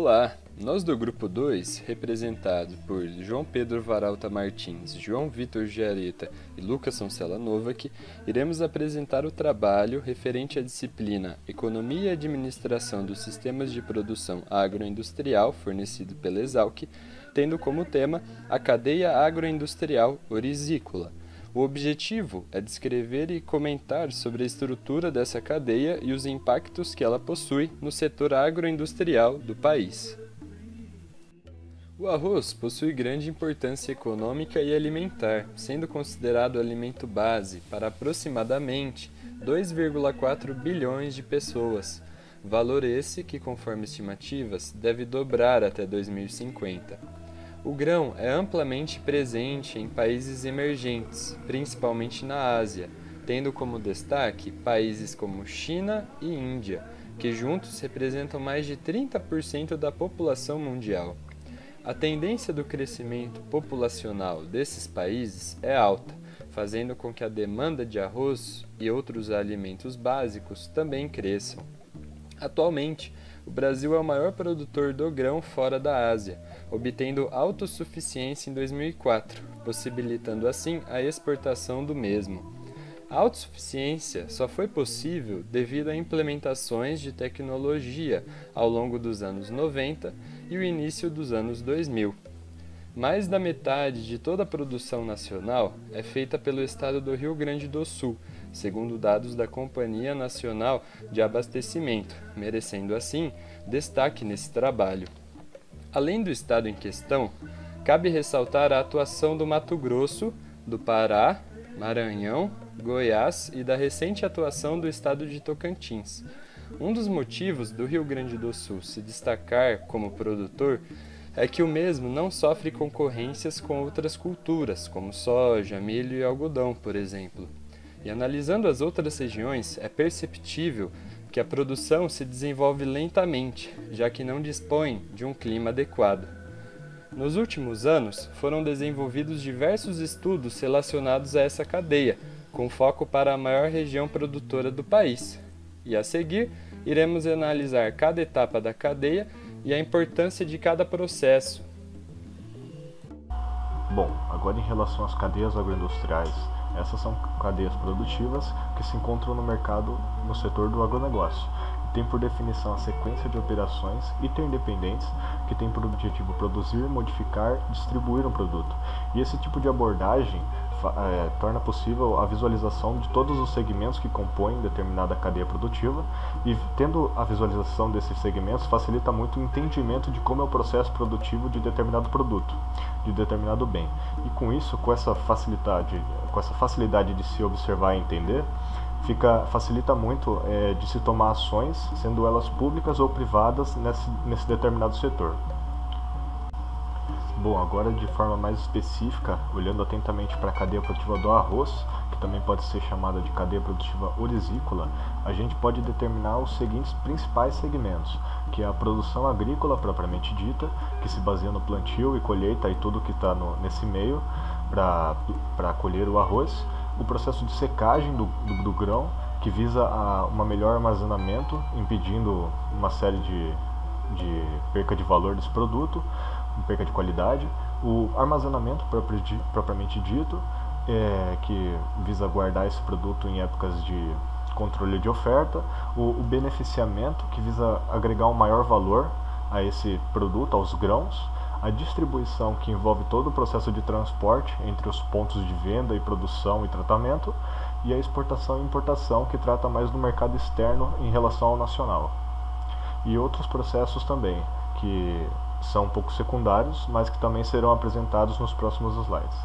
Olá, nós do Grupo 2, representado por João Pedro Varalta Martins, João Vitor Giareta e Lucas Soncella Novak, iremos apresentar o trabalho referente à disciplina Economia e Administração dos Sistemas de Produção Agroindustrial fornecido pela Exalc, tendo como tema a cadeia agroindustrial orizícola. O objetivo é descrever e comentar sobre a estrutura dessa cadeia e os impactos que ela possui no setor agroindustrial do país. O arroz possui grande importância econômica e alimentar, sendo considerado alimento base para aproximadamente 2,4 bilhões de pessoas, valor esse que, conforme estimativas, deve dobrar até 2050. O grão é amplamente presente em países emergentes, principalmente na Ásia, tendo como destaque países como China e Índia, que juntos representam mais de 30% da população mundial. A tendência do crescimento populacional desses países é alta, fazendo com que a demanda de arroz e outros alimentos básicos também cresçam. Atualmente, o Brasil é o maior produtor do grão fora da Ásia, obtendo autossuficiência em 2004, possibilitando assim a exportação do mesmo. A autossuficiência só foi possível devido a implementações de tecnologia ao longo dos anos 90 e o início dos anos 2000. Mais da metade de toda a produção nacional é feita pelo estado do Rio Grande do Sul, segundo dados da Companhia Nacional de Abastecimento, merecendo assim destaque nesse trabalho. Além do estado em questão, cabe ressaltar a atuação do Mato Grosso, do Pará, Maranhão, Goiás e da recente atuação do estado de Tocantins. Um dos motivos do Rio Grande do Sul se destacar como produtor é que o mesmo não sofre concorrências com outras culturas, como soja, milho e algodão, por exemplo. E analisando as outras regiões, é perceptível que a produção se desenvolve lentamente, já que não dispõe de um clima adequado. Nos últimos anos, foram desenvolvidos diversos estudos relacionados a essa cadeia, com foco para a maior região produtora do país. E a seguir, iremos analisar cada etapa da cadeia e a importância de cada processo. Bom, agora em relação às cadeias agroindustriais, essas são cadeias produtivas que se encontram no mercado no setor do agronegócio e tem por definição a sequência de operações interdependentes que tem por objetivo produzir, modificar e distribuir um produto. E esse tipo de abordagem torna possível a visualização de todos os segmentos que compõem determinada cadeia produtiva e, tendo a visualização desses segmentos, facilita muito o entendimento de como é o processo produtivo de determinado produto, de determinado bem. E com isso, com essa facilidade de se observar e entender, facilita muito de se tomar ações, sendo elas públicas ou privadas nesse determinado setor. Bom, agora de forma mais específica, olhando atentamente para a cadeia produtiva do arroz, que também pode ser chamada de cadeia produtiva orizícola, a gente pode determinar os seguintes principais segmentos, que é a produção agrícola propriamente dita, que se baseia no plantio e colheita e tudo que está nesse meio para colher o arroz, o processo de secagem do grão, que visa uma melhor armazenamento, impedindo uma série de perca de valor desse produto, perca de qualidade, o armazenamento propriamente dito, que visa guardar esse produto em épocas de controle de oferta, o beneficiamento, que visa agregar um maior valor a esse produto, aos grãos, a distribuição, que envolve todo o processo de transporte entre os pontos de venda e produção e tratamento, e a exportação e importação, que trata mais do mercado externo em relação ao nacional. E outros processos também, que são um pouco secundários, mas que também serão apresentados nos próximos slides.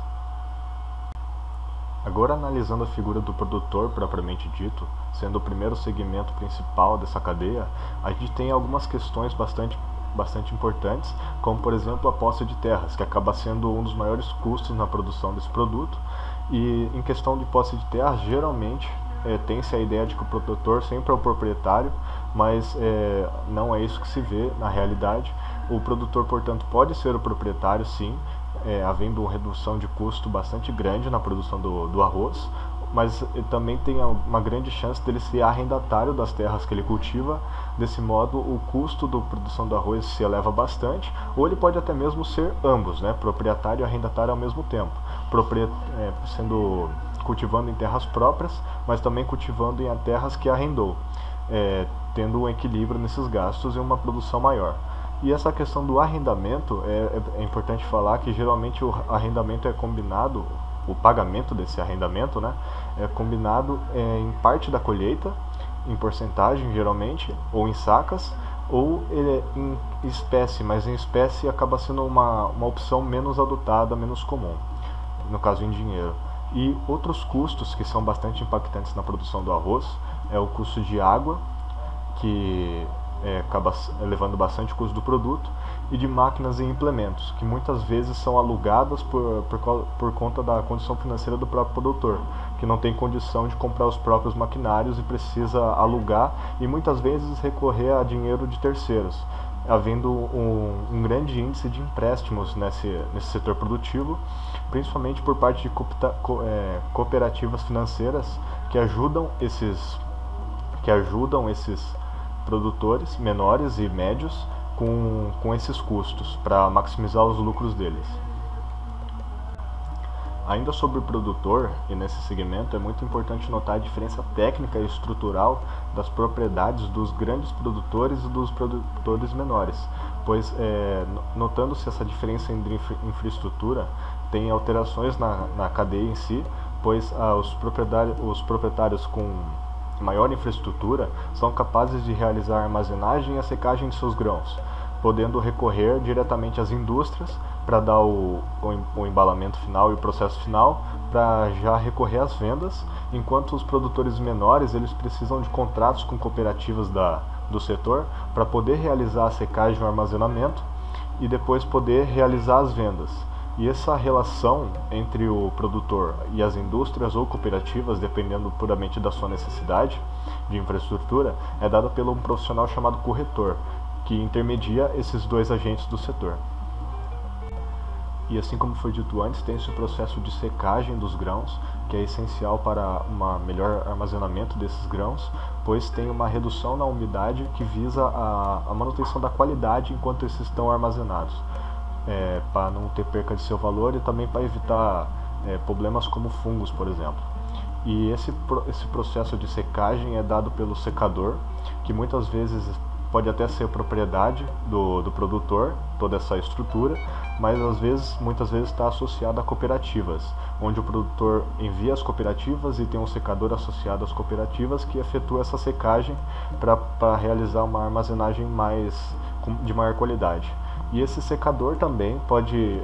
Agora, analisando a figura do produtor propriamente dito, sendo o primeiro segmento principal dessa cadeia, a gente tem algumas questões bastante importantes, como por exemplo a posse de terras, que acaba sendo um dos maiores custos na produção desse produto. E em questão de posse de terras, geralmente tem-se a ideia de que o produtor sempre é o proprietário, mas não é isso que se vê na realidade. O produtor, portanto, pode ser o proprietário, sim, havendo uma redução de custo bastante grande na produção do arroz, mas também tem uma grande chance dele ser arrendatário das terras que ele cultiva. Desse modo, o custo da produção do arroz se eleva bastante, ou ele pode até mesmo ser ambos, né, proprietário e arrendatário ao mesmo tempo, cultivando em terras próprias, mas também cultivando em terras que arrendou, tendo um equilíbrio nesses gastos e uma produção maior. E essa questão do arrendamento, é importante falar que geralmente o arrendamento é combinado, o pagamento desse arrendamento, né, é combinado em parte da colheita, em porcentagem geralmente, ou em sacas, ou em espécie, mas em espécie acaba sendo uma opção menos adotada, menos comum, no caso em dinheiro. E outros custos que são bastante impactantes na produção do arroz é o custo de água, que acaba elevando bastante o custo do produto, e de máquinas e implementos, que muitas vezes são alugadas por conta da condição financeira do próprio produtor, que não tem condição de comprar os próprios maquinários e precisa alugar e muitas vezes recorrer a dinheiro de terceiros, havendo um grande índice de empréstimos nesse setor produtivo, principalmente por parte de cooperativas financeiras que ajudam esses produtores menores e médios com esses custos para maximizar os lucros deles. Ainda sobre o produtor, e nesse segmento, é muito importante notar a diferença técnica e estrutural das propriedades dos grandes produtores e dos produtores menores, pois notando-se essa diferença em infraestrutura, tem alterações na cadeia em si, pois os proprietários com maior infraestrutura são capazes de realizar a armazenagem e a secagem de seus grãos, podendo recorrer diretamente às indústrias para dar o embalamento final e o processo final, para já recorrer às vendas, enquanto os produtores menores eles precisam de contratos com cooperativas do setor para poder realizar a secagem e o armazenamento e depois poder realizar as vendas. E essa relação entre o produtor e as indústrias ou cooperativas, dependendo puramente da sua necessidade de infraestrutura, é dada por um profissional chamado corretor, que intermedia esses dois agentes do setor. E assim como foi dito antes, tem esse processo de secagem dos grãos, que é essencial para um melhor armazenamento desses grãos, pois tem uma redução na umidade que visa a manutenção da qualidade enquanto esses estão armazenados, para não ter perca de seu valor e também para evitar problemas como fungos, por exemplo. E esse processo de secagem é dado pelo secador, que muitas vezes pode até ser propriedade do produtor, toda essa estrutura, mas muitas vezes está associado a cooperativas, onde o produtor envia as cooperativas e tem um secador associado às cooperativas que efetua essa secagem para realizar uma armazenagem de maior qualidade. E esse secador também pode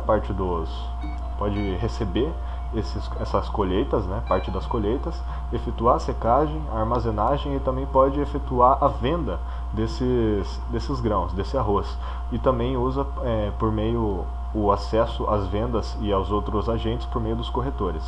pode receber essas colheitas, né, parte das colheitas, efetuar a secagem, a armazenagem e também pode efetuar a venda desses grãos, desse arroz. E também usa o acesso às vendas e aos outros agentes por meio dos corretores.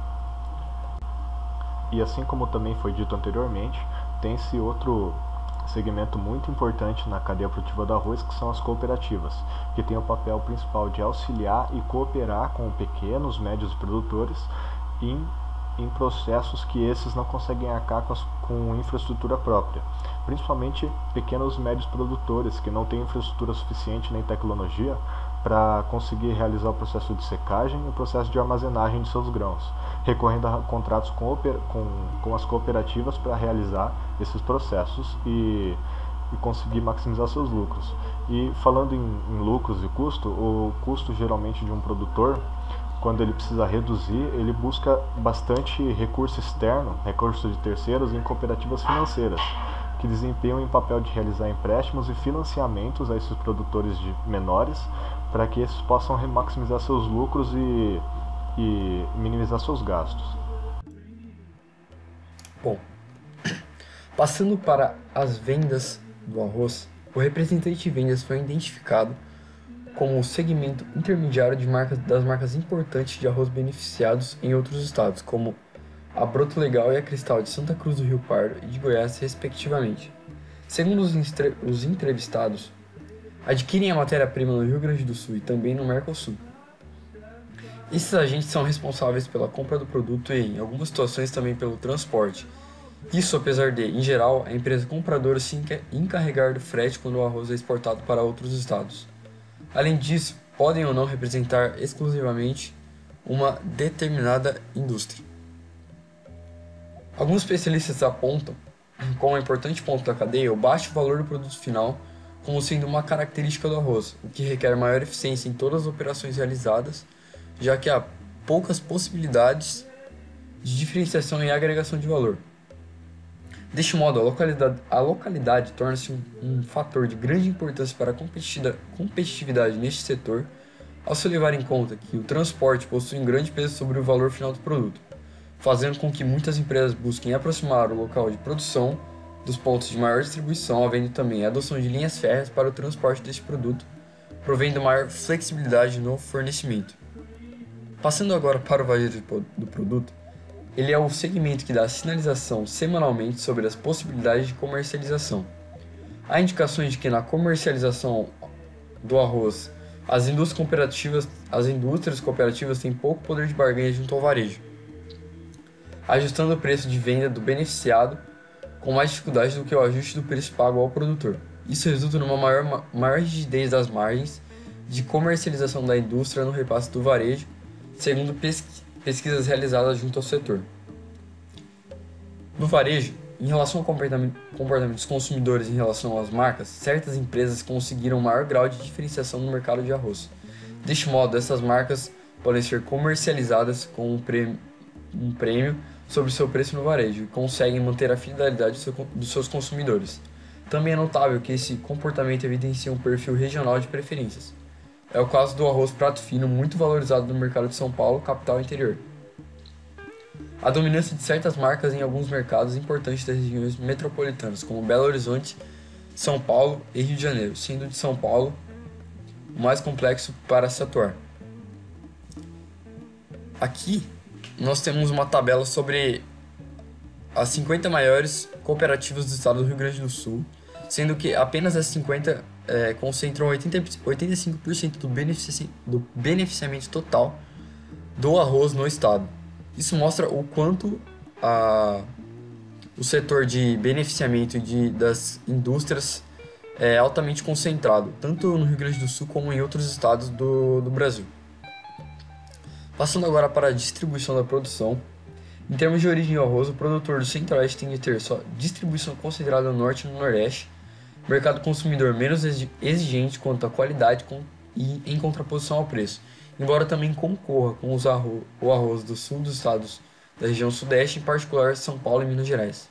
E assim como também foi dito anteriormente, tem-se outro segmento muito importante na cadeia produtiva do arroz, que são as cooperativas, que têm o papel principal de auxiliar e cooperar com pequenos, médios produtores em processos que esses não conseguem arcar com infraestrutura própria, principalmente pequenos e médios produtores que não têm infraestrutura suficiente nem tecnologia para conseguir realizar o processo de secagem e o processo de armazenagem de seus grãos, recorrendo a contratos com as cooperativas para realizar esses processos e conseguir maximizar seus lucros. E falando em lucros e custo, o custo geralmente de um produtor, quando ele precisa reduzir, ele busca bastante recurso externo, recurso de terceiros em cooperativas financeiras, que desempenham em papel de realizar empréstimos e financiamentos a esses produtores menores, para que esses possam maximizar seus lucros e minimizar seus gastos. Bom, passando para as vendas do arroz, o representante de vendas foi identificado como o segmento intermediário das marcas importantes de arroz beneficiados em outros estados, como a Broto Legal e a Cristal de Santa Cruz do Rio Pardo e de Goiás, respectivamente. Segundo os entrevistados, adquirem a matéria-prima no Rio Grande do Sul e também no Mercosul. Esses agentes são responsáveis pela compra do produto e, em algumas situações, também pelo transporte. Isso apesar de, em geral, a empresa compradora se encarregar do frete quando o arroz é exportado para outros estados. Além disso, podem ou não representar exclusivamente uma determinada indústria. Alguns especialistas apontam como importante ponto da cadeia o baixo valor do produto final como sendo uma característica do arroz, o que requer maior eficiência em todas as operações realizadas, já que há poucas possibilidades de diferenciação e agregação de valor. Deste modo, a localidade torna-se um fator de grande importância para a competitividade neste setor, ao se levar em conta que o transporte possui um grande peso sobre o valor final do produto, fazendo com que muitas empresas busquem aproximar o local de produção dos pontos de maior distribuição, havendo também a adoção de linhas férreas para o transporte deste produto, provendo maior flexibilidade no fornecimento. Passando agora para o varejo do produto, ele é o segmento que dá sinalização semanalmente sobre as possibilidades de comercialização. Há indicações de que na comercialização do arroz, as indústrias cooperativas têm pouco poder de barganha junto ao varejo, ajustando o preço de venda do beneficiado com mais dificuldade do que o ajuste do preço pago ao produtor. Isso resulta numa maior rigidez das margens de comercialização da indústria no repasse do varejo, segundo pesquisas realizadas junto ao setor. No varejo, em relação ao comportamento dos consumidores em relação às marcas, certas empresas conseguiram um maior grau de diferenciação no mercado de arroz. Deste modo, essas marcas podem ser comercializadas com um prêmio sobre seu preço no varejo e conseguem manter a fidelidade dos seus consumidores. Também é notável que esse comportamento evidencia um perfil regional de preferências. É o caso do arroz prato fino, muito valorizado no mercado de São Paulo, capital e interior. A dominância de certas marcas em alguns mercados importantes das regiões metropolitanas, como Belo Horizonte, São Paulo e Rio de Janeiro, sendo de São Paulo o mais complexo para se atuar. Aqui nós temos uma tabela sobre as 50 maiores cooperativas do estado do Rio Grande do Sul, sendo que apenas as 50 concentram 85% do beneficiamento total do arroz no estado. Isso mostra o quanto o setor de beneficiamento das indústrias é altamente concentrado, tanto no Rio Grande do Sul como em outros estados do Brasil. Passando agora para a distribuição da produção. Em termos de origem do arroz, o produtor do Centro-Oeste tende a ter sua distribuição concentrada no Norte e no Nordeste, mercado consumidor menos exigente quanto à qualidade e em contraposição ao preço, embora também concorra com o arroz do sul dos estados da região Sudeste, em particular São Paulo e Minas Gerais.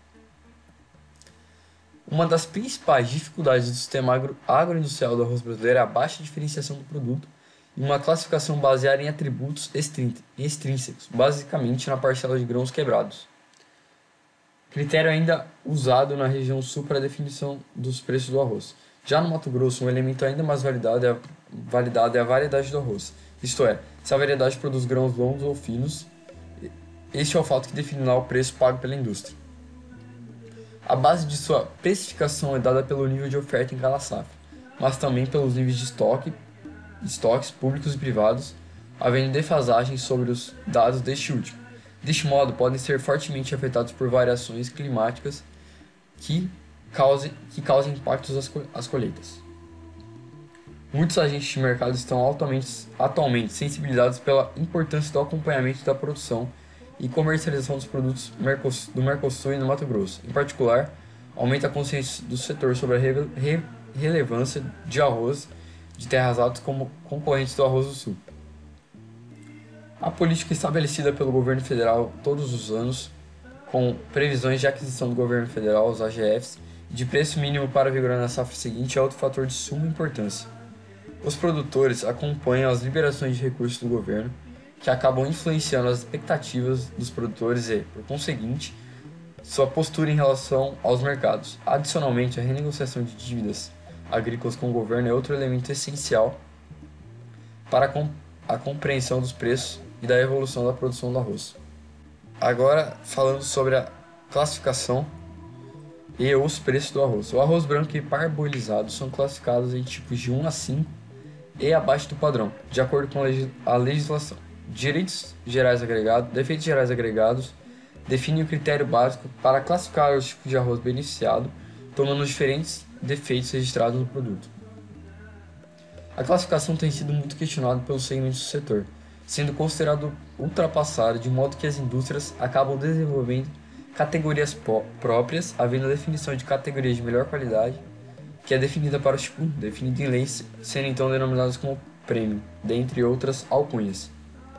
Uma das principais dificuldades do sistema agroindustrial do arroz brasileiro é a baixa diferenciação do produto e uma classificação baseada em atributos extrínsecos, basicamente na parcela de grãos quebrados. Critério ainda usado na região sul para a definição dos preços do arroz. Já no Mato Grosso, um elemento ainda mais validado é a variedade do arroz, isto é, se a variedade produz grãos longos ou finos. Este é o fato que definirá o preço pago pela indústria. A base de sua precificação é dada pelo nível de oferta em cada safra, mas também pelos níveis de estoques públicos e privados, havendo defasagem sobre os dados deste último. Deste modo, podem ser fortemente afetados por variações climáticas que causem impactos às colheitas. Muitos agentes de mercado estão atualmente sensibilizados pela importância do acompanhamento da produção e comercialização dos produtos do Mercosul e no Mato Grosso. Em particular, aumenta a consciência do setor sobre a relevância de arroz de terras altas como concorrentes do arroz do sul. A política estabelecida pelo governo federal todos os anos, com previsões de aquisição do governo federal, os AGFs, de preço mínimo para vigorar na safra seguinte é outro fator de suma importância. Os produtores acompanham as liberações de recursos do governo, que acabam influenciando as expectativas dos produtores e, por conseguinte, sua postura em relação aos mercados. Adicionalmente, a renegociação de dívidas agrícolas com o governo é outro elemento essencial para a compreensão dos preços e da evolução da produção do arroz. Agora, falando sobre a classificação e os preços do arroz. O arroz branco e parboilizado são classificados em tipos de 1 a 5 e abaixo do padrão, de acordo com a legislação. defeitos gerais agregados, define o critério básico para classificar os tipos de arroz beneficiado, tomando os diferentes defeitos registrados no produto. A classificação tem sido muito questionada pelos segmentos do setor, sendo considerado ultrapassado de modo que as indústrias acabam desenvolvendo categorias próprias, havendo a definição de categorias de melhor qualidade, que é definida para o tipo 1, definida em lei, sendo então denominadas como prêmio, dentre outras alcunhas.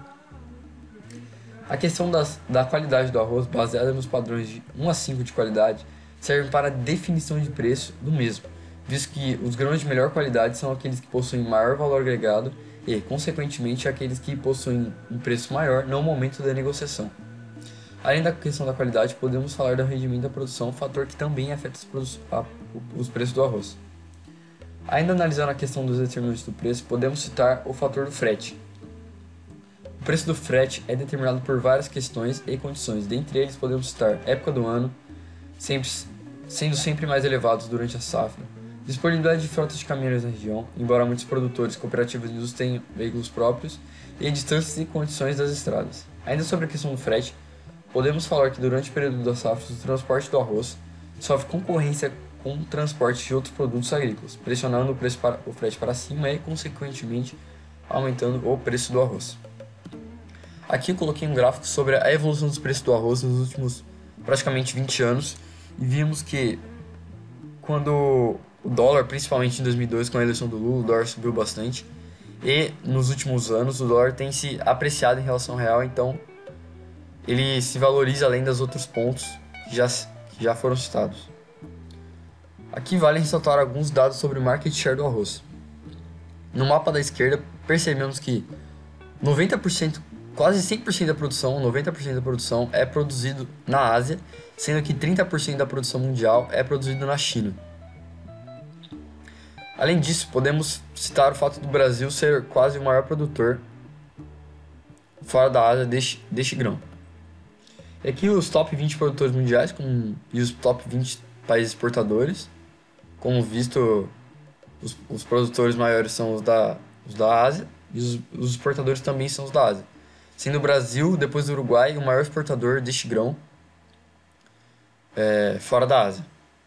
A questão da qualidade do arroz, baseada nos padrões de 1 a 5 de qualidade, serve para a definição de preço do mesmo, visto que os grãos de melhor qualidade são aqueles que possuem maior valor agregado e, consequentemente, aqueles que possuem um preço maior no momento da negociação. Além da questão da qualidade, podemos falar do rendimento da produção, fator que também afeta os preços do arroz. Ainda analisando a questão dos determinantes do preço, podemos citar o fator do frete. O preço do frete é determinado por várias questões e condições, dentre eles podemos citar época do ano, sendo sempre mais elevados durante a safra, disponibilidade de frotas de caminhões na região, embora muitos produtores cooperativos e indústrias tenham veículos próprios, e distâncias e condições das estradas. Ainda sobre a questão do frete, podemos falar que durante o período da safra, o transporte do arroz sofre concorrência com o transporte de outros produtos agrícolas, pressionando o frete para cima e, consequentemente, aumentando o preço do arroz. Aqui eu coloquei um gráfico sobre a evolução dos preços do arroz nos últimos praticamente 20 anos e vimos que quando o dólar, principalmente em 2002 com a eleição do Lula, o dólar subiu bastante e nos últimos anos o dólar tem se apreciado em relação ao real, então ele se valoriza além dos outros pontos que já foram citados. Aqui vale ressaltar alguns dados sobre o market share do arroz. No mapa da esquerda percebemos que 90%, quase 100% da produção, 90% da produção é produzido na Ásia, sendo que 30% da produção mundial é produzido na China. Além disso, podemos citar o fato do Brasil ser quase o maior produtor fora da Ásia deste grão. E aqui os top 20 produtores mundiais e os top 20 países exportadores. Como visto, os produtores maiores são os da Ásia e os exportadores também são os da Ásia. Sendo o Brasil, depois do Uruguai, o maior exportador deste grão fora da Ásia.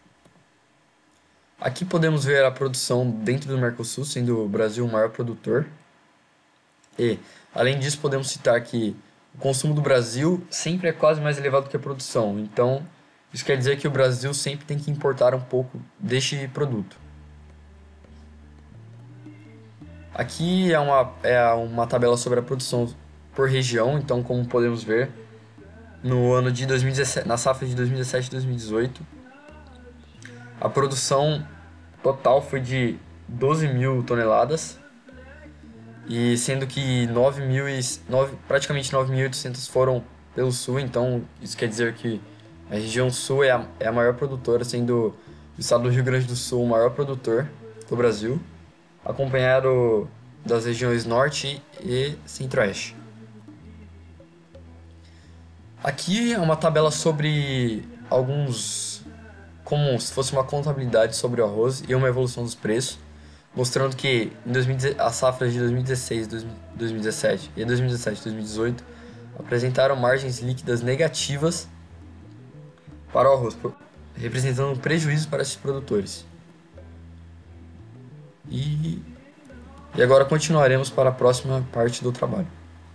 Aqui podemos ver a produção dentro do Mercosul, sendo o Brasil o maior produtor. E, além disso, podemos citar que o consumo do Brasil sempre é quase mais elevado que a produção. Então, isso quer dizer que o Brasil sempre tem que importar um pouco deste produto. Aqui é uma tabela sobre a produção por região. Então, como podemos ver, no ano de 2017, na safra de 2017 e 2018, a produção total foi de 12 mil toneladas, e sendo que praticamente 9.800 foram pelo sul. Então, isso quer dizer que a região sul é a maior produtora, sendo o estado do Rio Grande do Sul o maior produtor do Brasil, acompanhado das regiões norte e centro-oeste. Aqui é uma tabela sobre como se fosse uma contabilidade sobre o arroz e uma evolução dos preços, mostrando que a safra de 2016, 2017 e 2017 e 2018 apresentaram margens líquidas negativas para o arroz, representando um prejuízo para esses produtores. E agora continuaremos para a próxima parte do trabalho.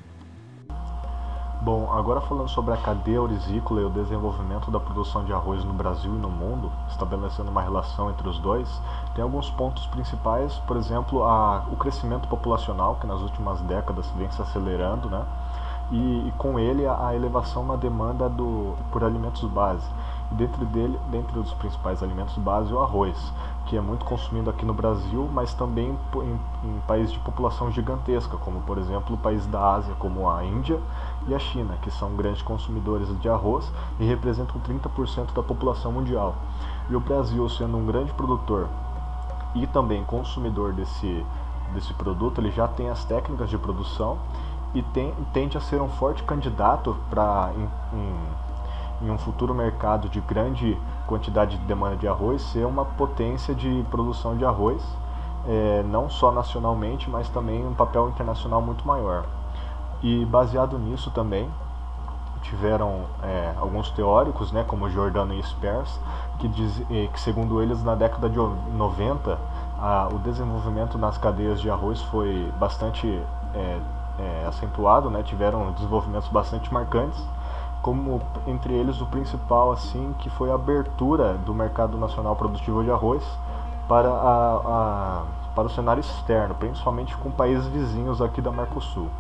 Bom, agora falando sobre a cadeia orizícola e o desenvolvimento da produção de arroz no Brasil e no mundo, estabelecendo uma relação entre os dois, tem alguns pontos principais, por exemplo, o crescimento populacional, que nas últimas décadas vem se acelerando, né? E com ele a elevação na demanda por alimentos base. E dentre os principais alimentos base, o arroz, que é muito consumido aqui no Brasil, mas também em países de população gigantesca, como por exemplo o país da Ásia, como a Índia e a China, que são grandes consumidores de arroz e representam 30% da população mundial. E o Brasil, sendo um grande produtor e também consumidor desse produto, ele já tem as técnicas de produção e tende a ser um forte candidato para, em um futuro mercado de grande quantidade de demanda de arroz, ser uma potência de produção de arroz, não só nacionalmente, mas também um papel internacional muito maior. E baseado nisso também, tiveram alguns teóricos, né, como Giordano e Spears, que segundo eles na década de 90 o desenvolvimento nas cadeias de arroz foi bastante acentuado, né, tiveram desenvolvimentos bastante marcantes, como entre eles o principal assim que foi a abertura do mercado nacional produtivo de arroz para o cenário externo, principalmente com países vizinhos aqui da Mercosul.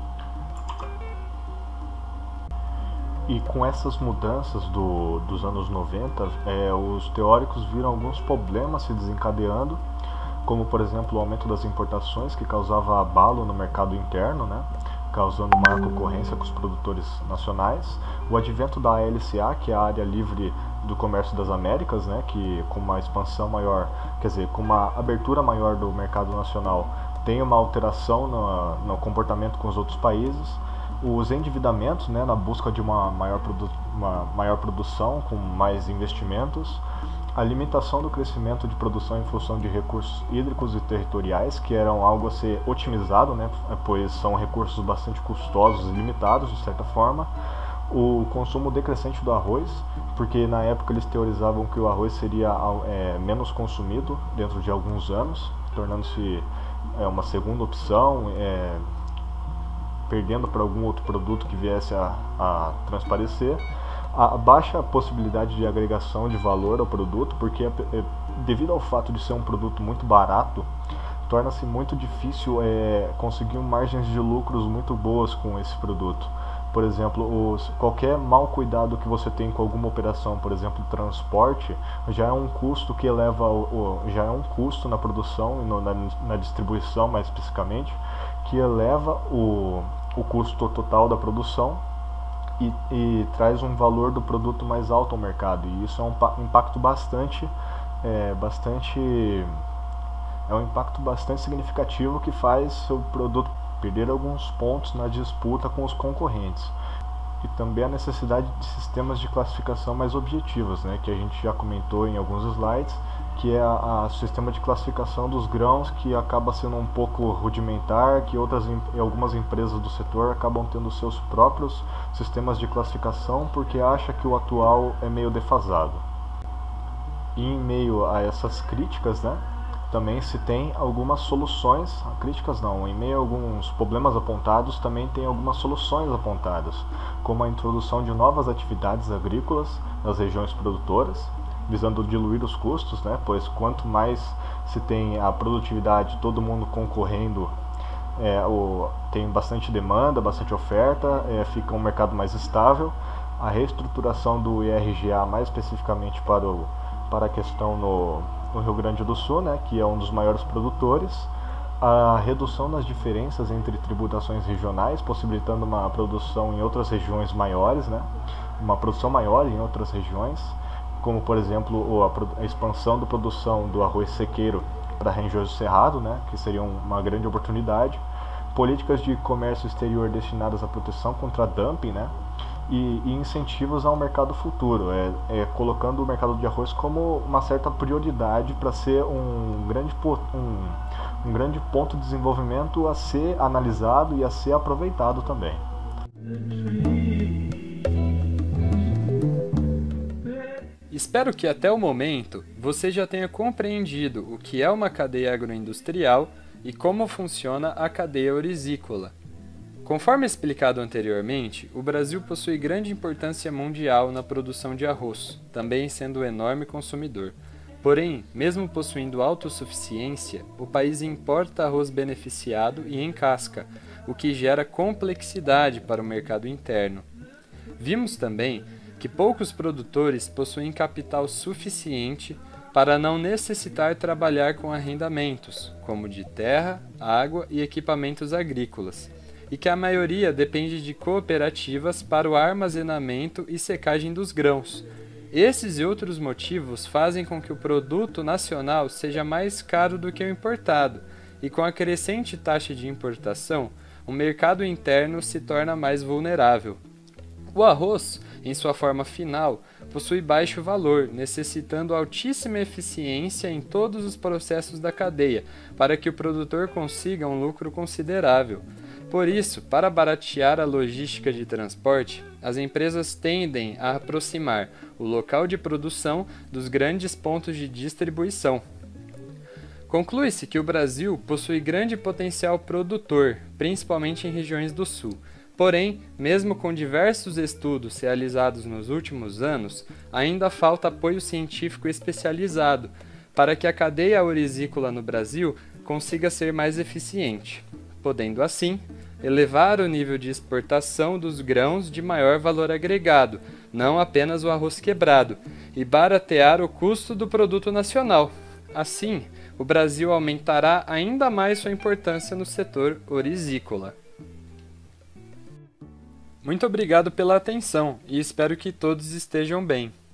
E com essas mudanças dos anos 90, os teóricos viram alguns problemas se desencadeando, como por exemplo o aumento das importações, que causava abalo no mercado interno, né, causando maior concorrência com os produtores nacionais, o advento da ALCA, que é a Área Livre do Comércio das Américas, né, que com uma expansão maior, quer dizer, com uma abertura maior do mercado nacional, tem uma alteração no comportamento com os outros países. Os endividamentos, né, na busca de uma maior produção com mais investimentos, a limitação do crescimento de produção em função de recursos hídricos e territoriais, que eram algo a ser otimizado, né, pois são recursos bastante custosos e limitados, de certa forma. O consumo decrescente do arroz, porque na época eles teorizavam que o arroz seria menos consumido dentro de alguns anos, tornando-se uma segunda opção, perdendo para algum outro produto que viesse a transparecer. A baixa possibilidade de agregação de valor ao produto, porque devido ao fato de ser um produto muito barato, torna-se muito difícil conseguir margens de lucros muito boas com esse produto. Por exemplo, qualquer mau cuidado que você tem com alguma operação, por exemplo, transporte, já é um custo que eleva, já é um custo na produção e na distribuição, mais especificamente, que eleva o custo total da produção e traz um valor do produto mais alto ao mercado. E isso é um impacto bastante significativo, que faz seu produto perder alguns pontos na disputa com os concorrentes. E também a necessidade de sistemas de classificação mais objetivos, né, que a gente já comentou em alguns slides, que é o sistema de classificação dos grãos, que acaba sendo um pouco rudimentar, que algumas empresas do setor acabam tendo seus próprios sistemas de classificação porque acha que o atual é meio defasado. E em meio a essas críticas, né, também se tem algumas soluções, críticas não, em meio a alguns problemas apontados, também tem algumas soluções apontadas, como a introdução de novas atividades agrícolas nas regiões produtoras, visando diluir os custos, né, pois quanto mais se tem a produtividade, todo mundo concorrendo, tem bastante demanda, bastante oferta, fica um mercado mais estável. A reestruturação do IRGA, mais especificamente para a questão no Rio Grande do Sul, né, que é um dos maiores produtores, a redução das diferenças entre tributações regionais, possibilitando uma produção em outras regiões maiores, né, uma produção maior em outras regiões, como por exemplo a expansão da produção do arroz sequeiro para regiões do Cerrado, né, que seria uma grande oportunidade, políticas de comércio exterior destinadas à proteção contra dumping, né, e incentivos ao mercado futuro, colocando o mercado de arroz como uma certa prioridade para ser um grande ponto de desenvolvimento a ser analisado e a ser aproveitado também. Espero que até o momento você já tenha compreendido o que é uma cadeia agroindustrial e como funciona a cadeia orizícola. Conforme explicado anteriormente, o Brasil possui grande importância mundial na produção de arroz, também sendo um enorme consumidor. Porém, mesmo possuindo autossuficiência, o país importa arroz beneficiado e em casca, o que gera complexidade para o mercado interno. Vimos também que poucos produtores possuem capital suficiente para não necessitar trabalhar com arrendamentos, como de terra, água e equipamentos agrícolas, e que a maioria depende de cooperativas para o armazenamento e secagem dos grãos. Esses e outros motivos fazem com que o produto nacional seja mais caro do que o importado, e com a crescente taxa de importação, o mercado interno se torna mais vulnerável. O arroz, em sua forma final, possui baixo valor, necessitando altíssima eficiência em todos os processos da cadeia, para que o produtor consiga um lucro considerável. Por isso, para baratear a logística de transporte, as empresas tendem a aproximar o local de produção dos grandes pontos de distribuição. Conclui-se que o Brasil possui grande potencial produtor, principalmente em regiões do Sul. Porém, mesmo com diversos estudos realizados nos últimos anos, ainda falta apoio científico especializado para que a cadeia orizícola no Brasil consiga ser mais eficiente, podendo assim elevar o nível de exportação dos grãos de maior valor agregado, não apenas o arroz quebrado, e baratear o custo do produto nacional. Assim, o Brasil aumentará ainda mais sua importância no setor orizícola. Muito obrigado pela atenção e espero que todos estejam bem.